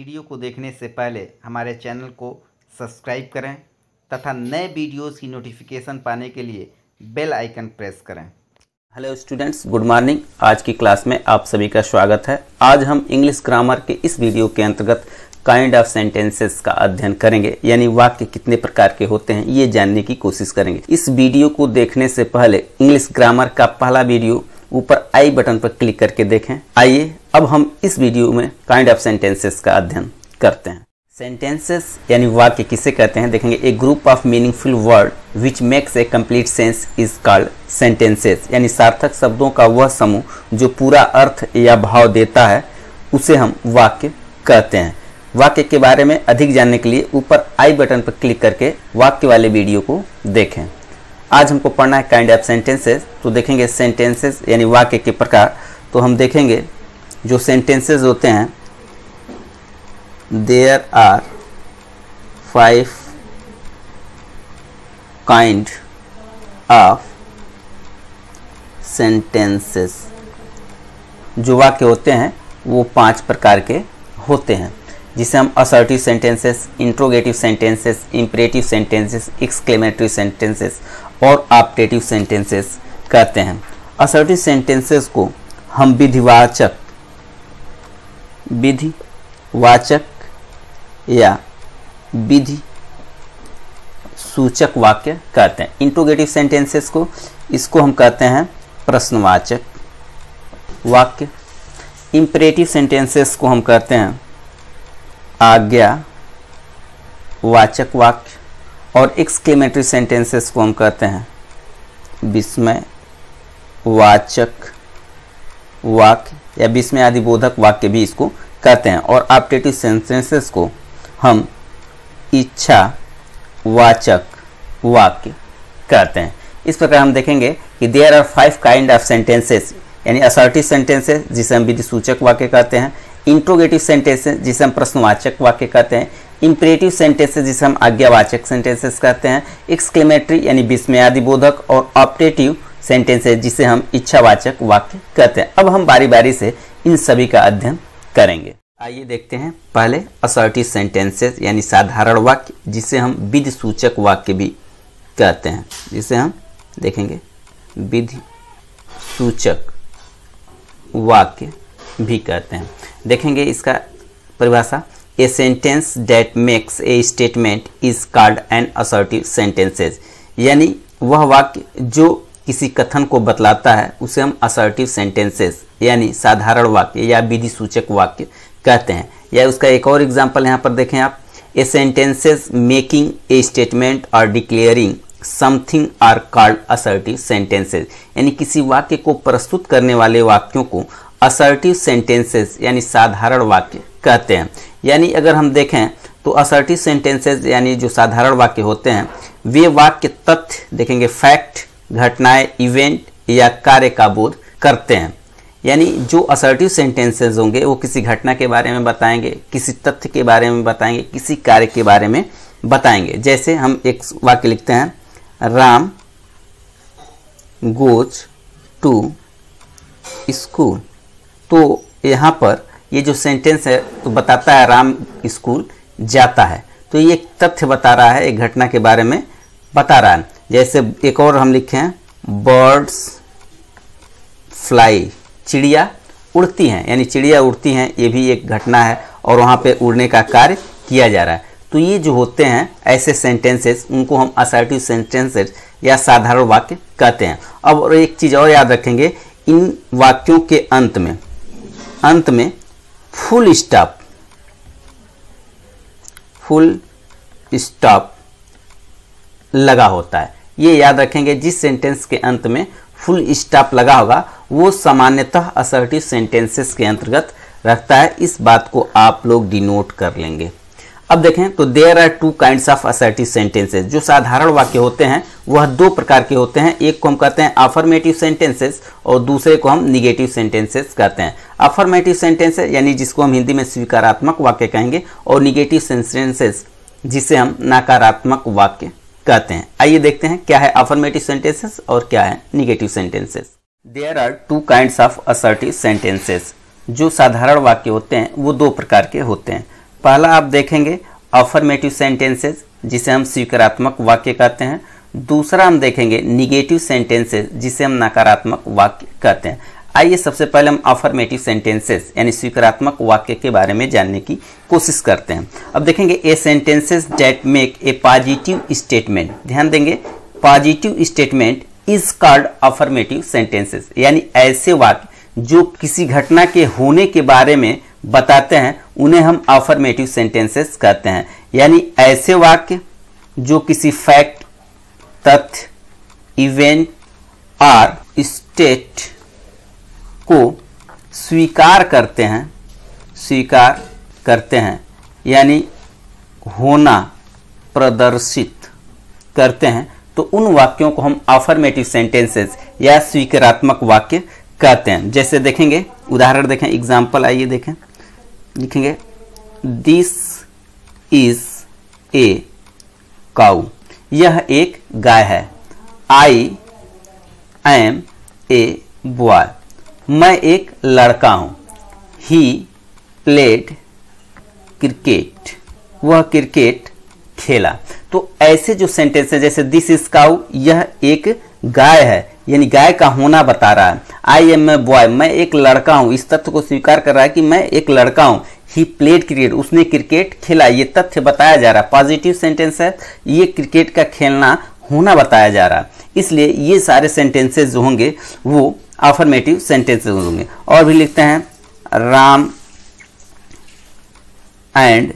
Video को देखने से पहले हमारे चैनल को सब्सक्राइब करें तथा नए वीडियोस की नोटिफिकेशन पाने के लिए बेल आइकन प्रेस करें। Hello students, good morning. आज की क्लास में आप सभी का स्वागत है। आज हम इंग्लिश ग्रामर के इस वीडियो के अंतर्गत काइंड ऑफ सेंटेंसेस का अध्ययन करेंगे, यानी वाक्य कितने प्रकार के होते हैं ये जानने की कोशिश करेंगे। इस वीडियो को देखने से पहले इंग्लिश ग्रामर का पहला वीडियो ऊपर आई बटन पर क्लिक करके देखें। आइए अब हम इस वीडियो में काइंड ऑफ सेंटेंसेस का अध्ययन करते हैं। सेंटेंसेस यानी वाक्य किसे कहते हैं देखेंगे। A group of meaningful word which makes a complete sense is called sentences, यानी सार्थक शब्दों का वह समूह जो पूरा अर्थ या भाव देता है उसे हम वाक्य कहते हैं। वाक्य के बारे में अधिक जानने के लिए ऊपर आई बटन पर क्लिक करके वाक्य वाले वीडियो को देखें। आज हमको पढ़ना है काइंड ऑफ सेंटेंसेस। तो देखेंगे सेंटेंसेस यानी वाक्य के प्रकार। तो हम देखेंगे जो सेंटेंसेस होते हैं, there are 5 kind of sentences. जो वाक्य होते हैं वो 5 प्रकार के होते हैं, जिसे हम assertive sentences, interrogative sentences, imperative sentences, exclamatory sentences और ऑप्टेटिव सेंटेंसेस कहते हैं। असर्टिव सेंटेंसेस को हम विधिवाचक या विधि सूचक वाक्य कहते हैं। इंट्रोगेटिव सेंटेंसेस को हम कहते हैं प्रश्नवाचक वाक्य। इंपरेटिव सेंटेंसेस को हम कहते हैं आज्ञा वाचक वाक्य। और एक्सक्लेमेटरी सेंटेंसेस को हम कहते हैं विस्मय वाचक वाक्य या विस्मय आदि बोधक वाक्य भी इसको कहते हैं। और ऑप्टेटिव सेंटेंसेस को हम इच्छा वाचक वाक्य कहते हैं। इस प्रकार हम देखेंगे कि there are 5 kind of sentences, यानी असर्टिव सेंटेंसेस जिसे हम विधि सूचक वाक्य कहते हैं, इंट्रोगेटिव सेंटेंसेस जिसे हम प्रश्नवाचक वाक्य कहते हैं, इंपरेटिव सेंटेंसेस जिसे हम आज्ञावाचक सेंटेंसेस कहते हैं, एक्सक्लेमेटरी यानी विस्मयादि बोधक और ऑप्टेटिव सेंटेंसेस जिसे हम इच्छावाचक वाक्य कहते हैं। अब हम बारी बारी से इन सभी का अध्ययन करेंगे। आइए देखते हैं पहले असर्टिव सेंटेंसेस यानी साधारण वाक्य जिसे हम विधि सूचक वाक्य भी कहते हैं, जिसे हम देखेंगे विधि सूचक वाक्य भी कहते हैं। देखेंगे इसका परिभाषा। A sentence that makes a statement is called an assertive sentences, यानी वह वाक्य जो किसी कथन को बतलाता है उसे हम असर्टिव सेंटेंसेस यानी साधारण वाक्य या विधि सूचक वाक्य कहते हैं। या उसका एक और एग्जांपल यहाँ पर देखें आप। A sentences making a statement और declaring something are called assertive sentences, यानी किसी वाक्य को प्रस्तुत करने वाले वाक्यों को असर्टिव सेंटेंसेस यानी साधारण वाक्य कहते हैं। यानी अगर हम देखें तो असर्टिव सेंटेंसेस यानी जो साधारण वाक्य होते हैं वे वाक्य तथ्य देखेंगे फैक्ट, घटनाएं, इवेंट या कार्य का बोध करते हैं। यानी जो असर्टिव सेंटेंसेस होंगे वो किसी घटना के बारे में बताएंगे, किसी तथ्य के बारे में बताएंगे, किसी कार्य के बारे में बताएंगे। जैसे हम एक वाक्य लिखते हैं, राम गोज टू स्कूल। तो यहाँ पर ये जो सेंटेंस है तो बताता है राम स्कूल जाता है, तो ये एक तथ्य बता रहा है, एक घटना के बारे में बता रहा है। जैसे एक और हम लिखे हैं, बर्ड्स फ्लाई, चिड़िया उड़ती हैं, यानी चिड़िया उड़ती हैं, ये भी एक घटना है और वहाँ पे उड़ने का कार्य किया जा रहा है। तो ये जो होते हैं ऐसे सेंटेंसेस उनको हम असर्टिव सेंटेंसेस या साधारण वाक्य कहते हैं। अब और एक चीज़ और याद रखेंगे, इन वाक्यों के अंत में फुल स्टॉप लगा होता है। ये याद रखेंगे, जिस सेंटेंस के अंत में फुल स्टॉप लगा होगा वो सामान्यतः असर्टिव सेंटेंसेस के अंतर्गत रखता है। इस बात को आप लोग डिनोट कर लेंगे। अब देखें तो there are 2 kinds of assertive sentences. जो साधारण वाक्य होते हैं वह 2 प्रकार के होते हैं। एक को हम कहते हैं अफर्मेटिव सेंटेंसेस और दूसरे को हम निगेटिव सेंटेंसेस कहते हैं। अफर्मेटिव सेंटेंसेस यानी जिसको हम हिंदी में स्वीकारात्मक वाक्य कहेंगे, और निगेटिव सेंटेंसेस जिसे हम नकारात्मक वाक्य कहते हैं। आइए देखते हैं क्या है अफर्मेटिव सेंटेंसेस और क्या है negative sentences. There are 2 kinds of assertive sentences. जो साधारण वाक्य होते हैं वो 2 प्रकार के होते हैं। पहला आप देखेंगे अफर्मेटिव सेंटेंसेस, जिसे हम स्वीकारात्मक वाक्य कहते हैं। दूसरा हम देखेंगे निगेटिव सेंटेंसेस, जिसे हम नकारात्मक वाक्य कहते हैं। आइए सबसे पहले हम अफर्मेटिव सेंटेंसेस यानी स्वीकारात्मक वाक्य के बारे में जानने की कोशिश करते हैं। अब देखेंगे a sentences that make a positive statement. ध्यान देंगे, positive statement is called affirmative sentences, यानी ऐसे वाक्य जो किसी घटना के होने के बारे में बताते हैं उन्हें हम अफर्मेटिव सेंटेंसेस कहते हैं। यानी ऐसे वाक्य जो किसी फैक्ट, तथ्य, इवेंट और स्टेट को स्वीकार करते हैं यानी होना प्रदर्शित करते हैं, तो उन वाक्यों को हम अफर्मेटिव सेंटेंसेस या स्वीकारात्मक वाक्य कहते हैं। जैसे देखेंगे, उदाहरण देखें, एग्जाम्पल आइए देखें। लिखेंगे दिस इज ए काऊ, यह एक गाय है। आई एम ए बॉय, मैं एक लड़का हूं। ही प्लेड क्रिकेट, वह क्रिकेट खेला। तो ऐसे जो सेंटेंस है, जैसे दिस इज काऊ, यह एक गाय है यानी गाय का होना बता रहा है। आई एम ए बॉय, मैं एक लड़का हूं, इस तथ्य को स्वीकार कर रहा है कि मैं एक लड़का हूं। ही प्लेड क्रिकेट, उसने क्रिकेट खेला, ये तथ्य बताया जा रहा है। पॉजिटिव सेंटेंस है, ये क्रिकेट का खेलना होना बताया जा रहा है, इसलिए ये सारे सेंटेंसेस जो होंगे वो अफर्मेटिव सेंटेंसेस होंगे। और भी लिखते हैं Ram and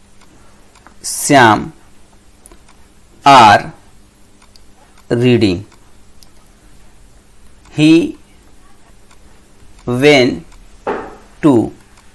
Shyam are reading. He went to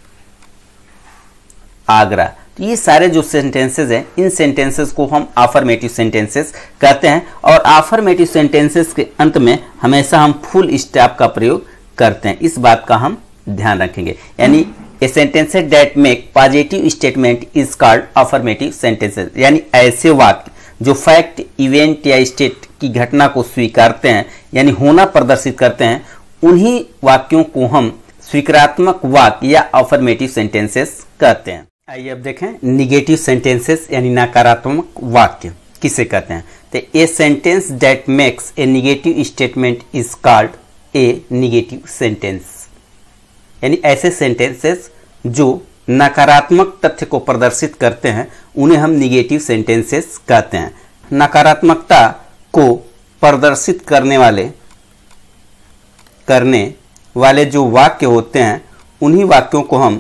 Agra. तो ये सारे जो सेंटेंसेस हैं, इन सेंटेंसेस को हम अफर्मेटिव सेंटेंसेस कहते हैं। और अफर्मेटिव सेंटेंसेस के अंत में हमेशा हम फुल स्टॉप का प्रयोग करते हैं, इस बात का हम ध्यान रखेंगे। यानी a sentences that make positive statement is called affirmative sentences, यानी ऐसे वाक्य जो फैक्ट, इवेंट या स्टेट की घटना को स्वीकारते हैं यानी होना प्रदर्शित करते हैं, उन्हीं वाक्यों को हम स्वीकारात्मक वाक्य या अफर्मेटिव सेंटेंसेस कहते हैं। आइए अब देखें निगेटिव सेंटेंसेस यानी नकारात्मक वाक्य किसे कहते हैं। तो a sentence that makes a negative statement is called a negative sentence, यानी ऐसे सेंटेंसेस जो नकारात्मक तथ्य को प्रदर्शित करते हैं उन्हें हम निगेटिव सेंटेंसेस कहते हैं। नकारात्मकता को प्रदर्शित करने वाले जो वाक्य होते हैं उन्हीं वाक्यों को हम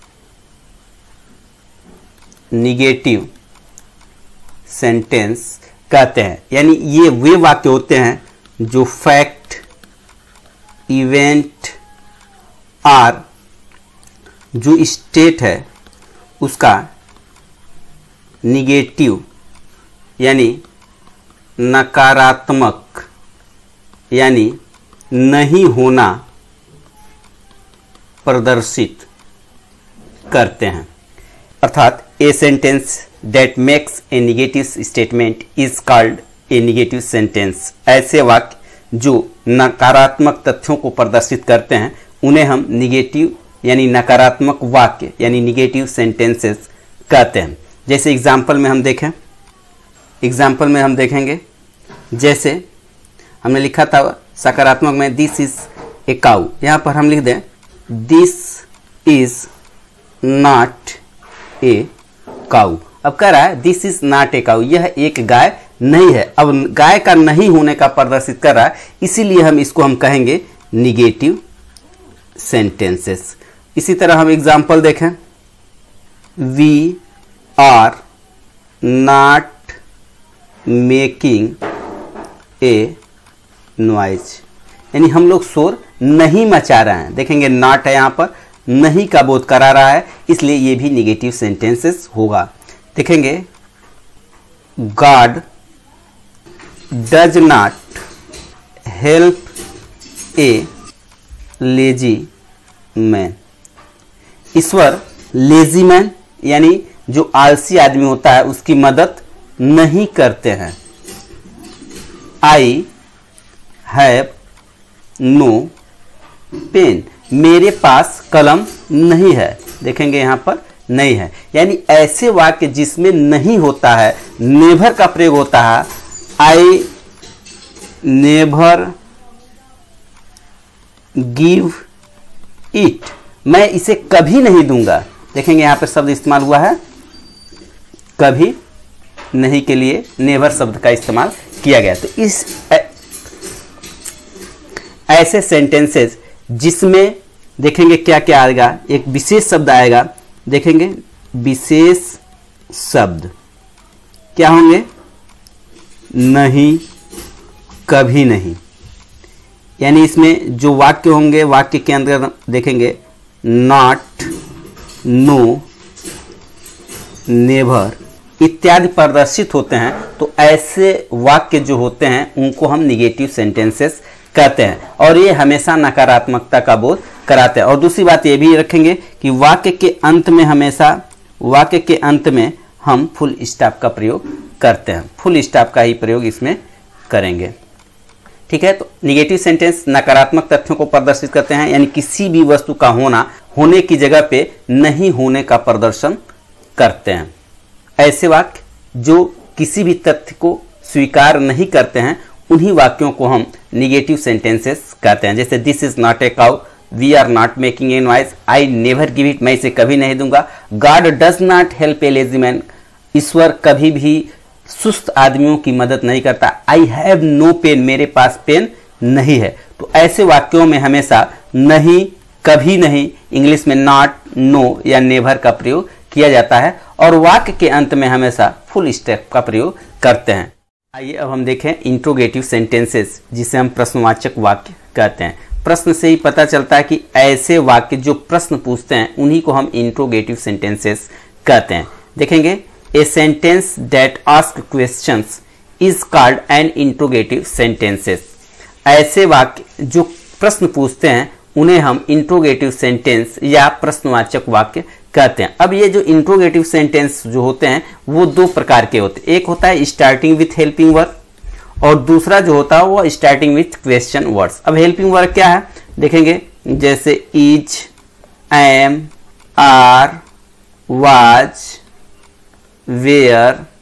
निगेटिव सेंटेंस कहते हैं। यानी ये वे वाक्य होते हैं जो फैक्ट, इवेंट और जो स्टेट है उसका निगेटिव यानी नकारात्मक यानी नहीं होना प्रदर्शित करते हैं। अर्थात a sentence that makes a negative statement is called a negative sentence. ऐसे वाक्य जो नकारात्मक तथ्यों को प्रदर्शित करते हैं उन्हें हम निगेटिव यानी नकारात्मक वाक्य यानी निगेटिव सेंटेंसेस कहते हैं। जैसे एग्जाम्पल में हम देखेंगे, जैसे हमने लिखा था सकारात्मक में दिस इज ए काऊ, यहाँ पर हम लिख दें this is not a cow. अब कह रहा है this is not a cow, यह एक गाय नहीं है। अब गाय का नहीं होने का प्रदर्शित कर रहा है, इसीलिए हम इसको कहेंगे निगेटिव सेंटेंसेस। इसी तरह हम एग्जाम्पल देखें, we are not making a noise, यानी हम लोग शोर नहीं मचा रहे हैं। देखेंगे नॉट है यहाँ पर, नहीं का बोध करा रहा है, इसलिए ये भी निगेटिव सेंटेंसेस होगा। देखेंगे God does not help a lazy man, ईश्वर लेजी मैन यानी जो आलसी आदमी होता है उसकी मदद नहीं करते हैं। आई हैव नो पेन, मेरे पास कलम नहीं है। देखेंगे यहाँ पर नहीं है। यानी ऐसे वाक्य जिसमें नहीं होता है, नेवर का प्रयोग होता है, आई नेवर गिव इट, मैं इसे कभी नहीं दूंगा। देखेंगे यहां पर शब्द इस्तेमाल हुआ है, कभी नहीं के लिए नेवर शब्द का इस्तेमाल किया गया। तो इस ऐसे सेंटेंसेस जिसमें देखेंगे क्या क्या आएगा, एक विशेष शब्द आएगा। देखेंगे विशेष शब्द क्या होंगे, नहीं, कभी नहीं। यानी इसमें जो वाक्य होंगे, वाक्य के अंदर देखेंगे नॉट, नो, नेवर इत्यादि प्रदर्शित होते हैं। तो ऐसे वाक्य जो होते हैं उनको हम निगेटिव सेंटेंसेस कहते हैं और ये हमेशा नकारात्मकता का बोध कराते हैं। और दूसरी बात ये भी रखेंगे कि वाक्य के अंत में हमेशा, वाक्य के अंत में हम फुल स्टॉप का प्रयोग करते हैं, फुल स्टॉप का ही प्रयोग इसमें करेंगे। ठीक है, तो निगेटिव सेंटेंस नकारात्मक तथ्यों को प्रदर्शित करते हैं, यानी किसी भी वस्तु का होना होने की जगह पे नहीं होने का प्रदर्शन करते हैं। ऐसे वाक्य जो किसी भी तथ्य को स्वीकार नहीं करते हैं उन्हीं वाक्यों को हम निगेटिव सेंटेंसेस कहते हैं। जैसे this is not a cow, we are not making a noise, I never give it, मैं इसे कभी नहीं दूंगा, God does not help a lazy man, ईश्वर कभी भी सुस्त आदमियों की मदद नहीं करता, आई हैव नो पेन, मेरे पास पेन नहीं है। तो ऐसे वाक्यों में हमेशा नहीं, कभी नहीं, इंग्लिश में नॉट, नो या नेवर का प्रयोग किया जाता है और वाक्य के अंत में हमेशा फुल स्टॉप का प्रयोग करते हैं। आइए अब हम देखें इंट्रोगेटिव सेंटेंसेस, जिसे हम प्रश्नवाचक वाक्य कहते हैं। प्रश्न से ही पता चलता है कि ऐसे वाक्य जो प्रश्न पूछते हैं उन्हीं को हम इंट्रोगेटिव सेंटेंसेस कहते हैं। देखेंगे a sentence that ask questions is called an interrogative sentences. ऐसे वाक्य जो प्रश्न पूछते हैं उन्हें हम इंट्रोगेटिव सेंटेंस या प्रश्नवाचक वाक्य कहते हैं। अब ये जो इंट्रोगेटिव सेंटेंस जो होते हैं वो दो प्रकार के होते हैं। एक होता है स्टार्टिंग विथ हेल्पिंग वर्ब और दूसरा जो होता है वो स्टार्टिंग विथ क्वेश्चन वर्ड्स। अब हेल्पिंग वर्ब क्या है, देखेंगे जैसे is, am, are, was, were,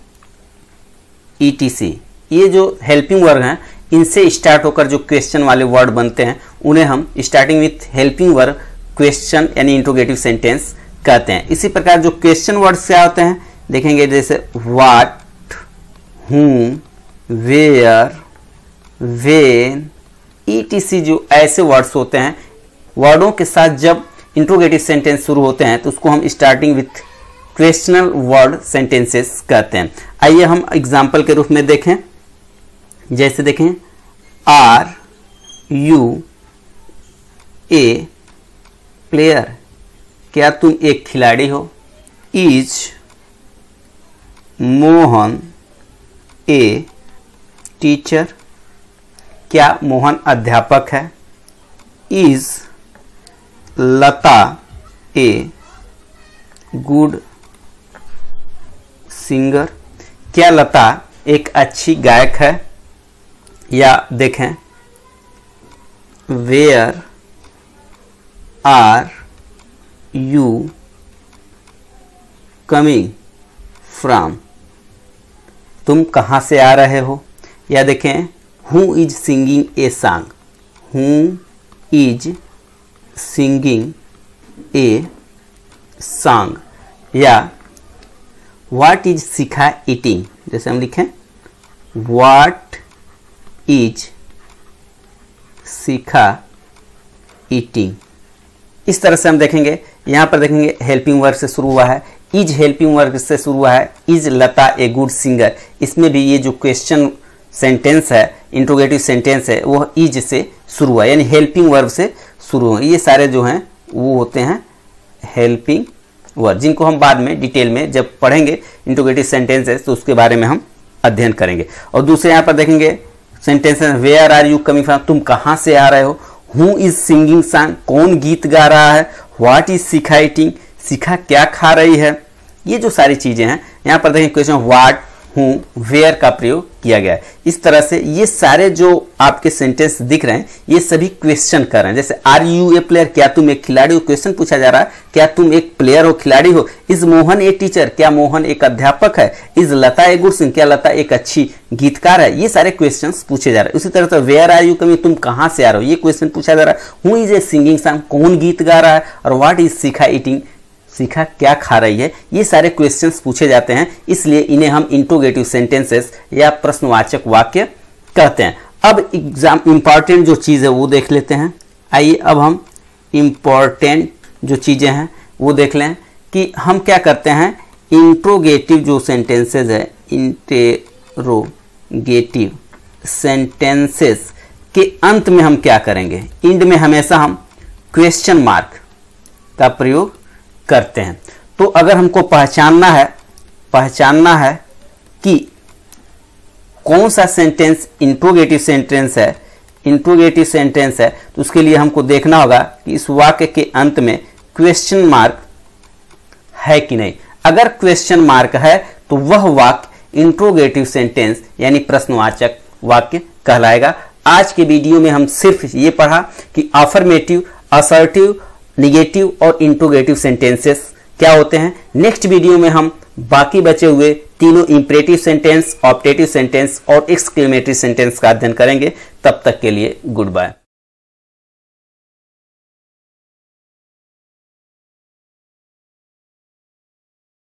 ETC, ये जो हेल्पिंग वर्ब हैं इनसे स्टार्ट होकर जो क्वेश्चन वाले वर्ड बनते हैं उन्हें हम starting with helping verb question यानी इंट्रोगेटिव सेंटेंस कहते हैं। इसी प्रकार जो क्वेश्चन वर्ड्स क्या होते हैं, देखेंगे जैसे what, whom, where, when, ETC, जो ऐसे वर्ड्स होते हैं वर्डों के साथ जब इंट्रोगेटिव सेंटेंस शुरू होते हैं तो उसको हम starting with questional word sentences कहते हैं। आइए हम एग्जाम्पल के रूप में देखें। जैसे देखें आर यू ए प्लेयर, क्या तुम एक खिलाड़ी हो। इज मोहन ए टीचर, क्या मोहन अध्यापक है। Is Lata a good singer, क्या लता एक अच्छी गायक है। या देखें where are you coming from, तुम कहाँ से आ रहे हो। या देखें who is singing a song, who is singing a song. या व्हाट इज शिखा ईटिंग, जैसे हम लिखें व्हाट इज शिखा ईटिंग। इस तरह से हम देखेंगे, यहाँ पर देखेंगे हेल्पिंग वर्ब से शुरू हुआ है, इज हेल्पिंग वर्ब से शुरू हुआ है, is Lata a good singer. इसमें भी ये जो क्वेश्चन सेंटेंस है, इंट्रोगेटिव सेंटेंस है, वो इज से शुरू हुआ है, यानी हेल्पिंग वर्ब से शुरू हुआ। ये सारे जो हैं वो होते हैं हेल्पिंग वर्ब, जिनको हम बाद में डिटेल में जब पढ़ेंगे इंट्रोगेटिव सेंटेंसेस तो उसके बारे में हम अध्ययन करेंगे। और दूसरे यहाँ पर देखेंगे sentences where are you coming from, तुम कहाँ से आ रहे हो। हु इज सिंगिंग सॉन्ग, कौन गीत गा रहा है। What is Shikha eating, Shikha क्या खा रही है। ये जो सारी चीजें हैं यहाँ पर देखें क्वेश्चन व्हाट, हूँ, वेयर का प्रयोग किया गया है। इस तरह से ये सारे जो आपके सेंटेंस दिख रहे हैं ये सभी क्वेश्चन कर रहे हैं। जैसे आर यू ए प्लेयर, क्या तुम एक खिलाड़ी हो, क्वेश्चन पूछा जा रहा है क्या तुम एक प्लेयर हो, खिलाड़ी हो। इज मोहन ए टीचर, क्या मोहन एक अध्यापक है। Is Lata a good singer, क्या लता एक अच्छी गीतकार है। ये सारे क्वेश्चंस पूछे जा रहे हैं। उसी तरह से वेयर आर यू कमिंग, तुम कहाँ से आ रहे हो, ये क्वेश्चन पूछा जा रहा है। Who is a singing song, कौन गीत गा रहा है। और what is Shikha eating, Shikha क्या खा रही है। ये सारे क्वेश्चंस पूछे जाते हैं, इसलिए इन्हें हम इंट्रोगेटिव सेंटेंसेस या प्रश्नवाचक वाक्य कहते हैं। अब एग्जाम इंपॉर्टेंट जो चीज़ है वो देख लेते हैं। आइए अब हम इंपॉर्टेंट जो चीज़ें हैं वो देख लें कि हम क्या करते हैं। इंट्रोगेटिव जो सेंटेंसेस है, इंट्रोगेटिव सेंटेंसेस के अंत में हम क्या करेंगे, इंड में हमेशा हम क्वेश्चन मार्क का प्रयोग करते हैं। तो अगर हमको पहचानना है कि कौन सा सेंटेंस इंट्रोगेटिव सेंटेंस है, तो उसके लिए हमको देखना होगा कि इस वाक्य के अंत में क्वेश्चन मार्क है कि नहीं। अगर क्वेश्चन मार्क है तो वह वाक्य इंट्रोगेटिव सेंटेंस यानी प्रश्नवाचक वाक्य कहलाएगा। आज के वीडियो में हम सिर्फ ये पढ़ा कि अफर्मेटिव, असर्टिव, निगेटिव और इंट्रोगेटिव सेंटेंसेस क्या होते हैं। नेक्स्ट वीडियो में हम बाकी बचे हुए तीनों इंपरेटिव सेंटेंस, ऑप्टेटिव सेंटेंस और एक्सक्लेमेटरी सेंटेंस का अध्ययन करेंगे। तब तक के लिए गुड बाय।